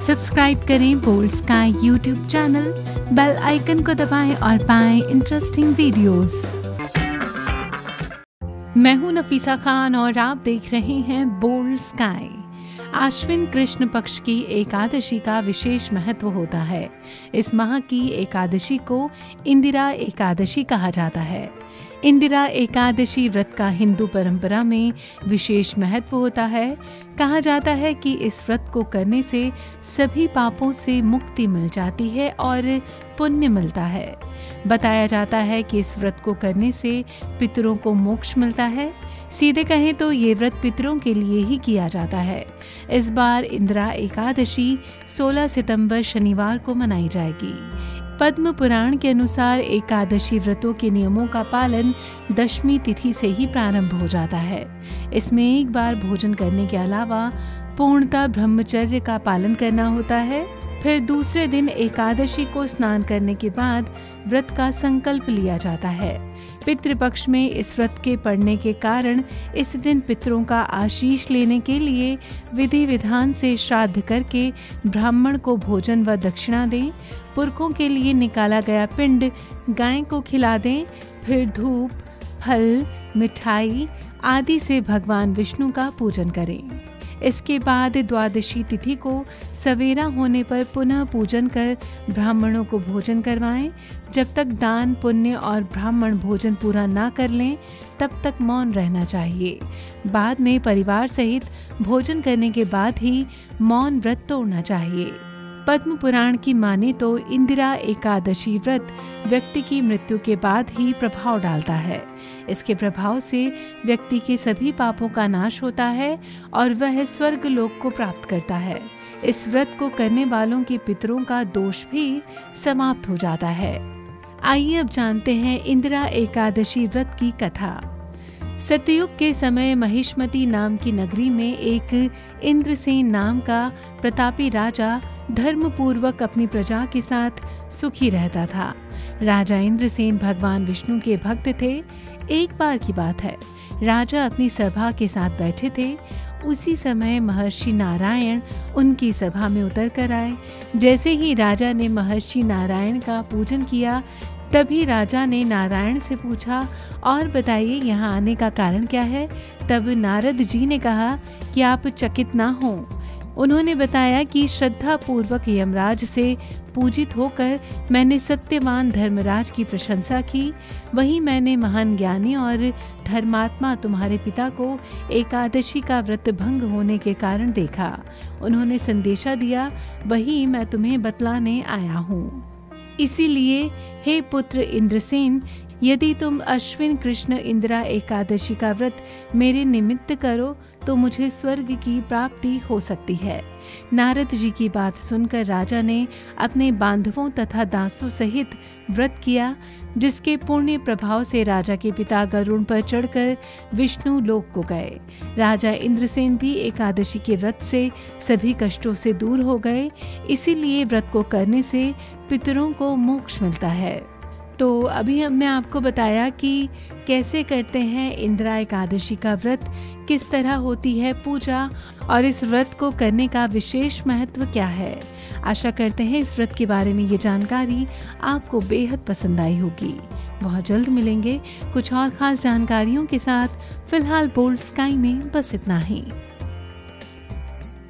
Subscribe करें Boldsky YouTube channel, bell icon को दबाएं और पाएं इंटरेस्टिंग वीडियोस। मैं हूं नफीसा खान और आप देख रहे हैं बोल्ड स्काई। आश्विन कृष्ण पक्ष की एकादशी का विशेष महत्व होता है। इस माह की एकादशी को इंदिरा एकादशी कहा जाता है। इंदिरा एकादशी व्रत का हिंदू परंपरा में विशेष महत्व होता है। कहा जाता है कि इस व्रत को करने से सभी पापों से मुक्ति मिल जाती है और पुण्य मिलता है। बताया जाता है कि इस व्रत को करने से पितरों को मोक्ष मिलता है। सीधे कहें तो ये व्रत पितरों के लिए ही किया जाता है। इस बार इंदिरा एकादशी 16 सितंबर शनिवार को मनाई जाएगी। पद्म पुराण के अनुसार एकादशी व्रतों के नियमों का पालन दशमी तिथि से ही प्रारंभ हो जाता है। इसमें एक बार भोजन करने के अलावा पूर्णतः ब्रह्मचर्य का पालन करना होता है। फिर दूसरे दिन एकादशी को स्नान करने के बाद व्रत का संकल्प लिया जाता है। पितृपक्ष में इस व्रत के पड़ने के कारण इस दिन पितरों का आशीष लेने के लिए विधि विधान से श्राद्ध करके ब्राह्मण को भोजन व दक्षिणा दें। पुरखों के लिए निकाला गया पिंड गाय को खिला दें। फिर धूप, फल, मिठाई आदि से भगवान विष्णु का पूजन करें। इसके बाद द्वादशी तिथि को सवेरा होने पर पुनः पूजन कर ब्राह्मणों को भोजन करवाएं। जब तक दान, पुण्य और ब्राह्मण भोजन पूरा ना कर लें तब तक मौन रहना चाहिए। बाद में परिवार सहित भोजन करने के बाद ही मौन व्रत तोड़ना चाहिए। पद्म पुराण की माने तो इंदिरा एकादशी व्रत व्यक्ति की मृत्यु के बाद ही प्रभाव डालता है। इसके प्रभाव से व्यक्ति के सभी पापों का नाश होता है और वह स्वर्ग लोक को प्राप्त करता है। इस व्रत को करने वालों के पितरों का दोष भी समाप्त हो जाता है। आइए अब जानते हैं इंदिरा एकादशी व्रत की कथा। सतयुग के समय महिष्मती नाम की नगरी में एक इंद्रसेन नाम का प्रतापी राजा धर्म पूर्वक अपनी प्रजा के साथ सुखी रहता था। राजा इंद्रसेन भगवान विष्णु के भक्त थे। एक बार की बात है, राजा अपनी सभा के साथ बैठे थे। उसी समय महर्षि नारायण उनकी सभा में उतर कर आए। जैसे ही राजा ने महर्षि नारायण का पूजन किया, तभी राजा ने नारायण से पूछा, और बताइए यहाँ आने का कारण क्या है। तब नारद जी ने कहा कि आप चकित ना हो। उन्होंने बताया कि श्रद्धा पूर्वक यमराज से पूजित होकर मैंने सत्यवान धर्मराज की प्रशंसा की। वहीं मैंने महान ज्ञानी और धर्मात्मा तुम्हारे पिता को एकादशी का व्रत भंग होने के कारण देखा। उन्होंने संदेशा दिया, वही मैं तुम्हें बतलाने आया हूँ। इसीलिए हे पुत्र इंद्रसेन, यदि तुम अश्विन कृष्ण इंदिरा एकादशी का व्रत मेरे निमित्त करो तो मुझे स्वर्ग की प्राप्ति हो सकती है। नारद जी की बात सुनकर राजा ने अपने बांधवों तथा दासों सहित व्रत किया, जिसके पुण्य प्रभाव से राजा के पिता गरुड़ पर चढ़कर विष्णु लोक को गए। राजा इंद्रसेन भी एकादशी के व्रत से सभी कष्टों से दूर हो गए। इसीलिए व्रत को करने से पितरों को मोक्ष मिलता है। तो अभी हमने आपको बताया कि कैसे करते हैं इंदिरा एकादशी का व्रत, किस तरह होती है पूजा और इस व्रत को करने का विशेष महत्व क्या है। आशा करते हैं इस व्रत के बारे में ये जानकारी आपको बेहद पसंद आई होगी। बहुत जल्द मिलेंगे कुछ और खास जानकारियों के साथ। फिलहाल बोल्ड स्काई में बस इतना ही।